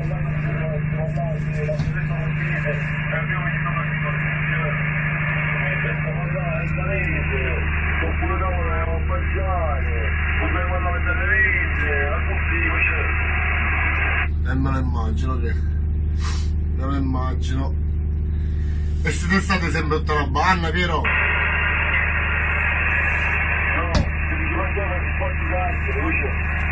Me lo immagino che me lo immagino. E siete stati sempre tutta la banna, Piero? No, ti ricordavo un po' di carte, luce.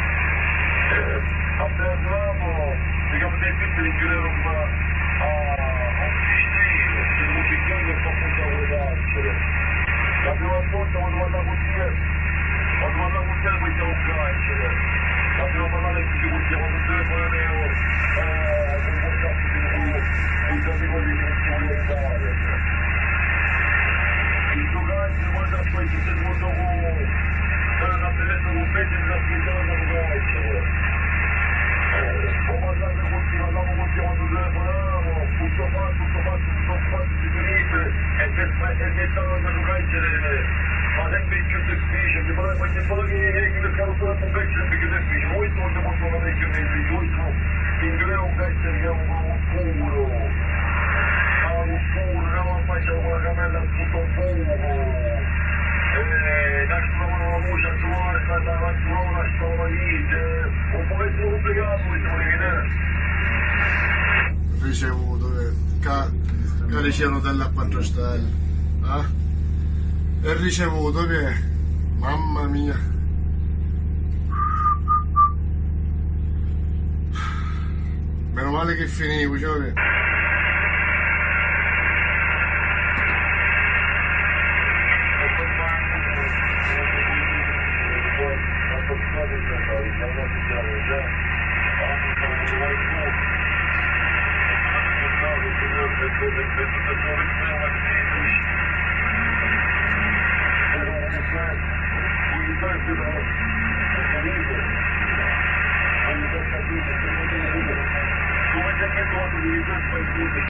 Appena trovavo, diciamo dei tutti di chiudere un po' a un cistrino, che non ci chiude un po' punto a carcere. La prima volta quando andavo con te, poi siamo in carcere. Abbiamo parlato di ci portiamo sul telefono mio, con WhatsApp di quelli che non si vogliono dare. Il suo carcere, quando poi ci siamo dopo, una bellezza con pezzi di affidata con carcere. Ho parlato con te, sul telefono, tutto fatto, si finisce, e che stavo andando a carcere, ma sempre più difficile, mi pare poi quello che il carrozzone con pezzi sempre più difficile, noi non siamo solo vecchio mezzo, noi siamo in greve un carcere che è un oscuro, andiamo a faccia con la camella tutto fuoco, e da trovano la luce a trovare, sta la stava lì, un po' più complicato, diciamo di vedere. Ricevuto che ricevano delle a 4 stelle, e ricevuto che mamma mia, meno male che finivo, cioè. Come